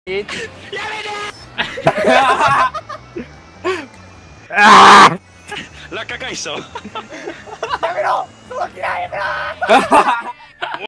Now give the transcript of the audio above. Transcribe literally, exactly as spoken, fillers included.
やめてああ落下解消。 やめろ、そう嫌いやめろ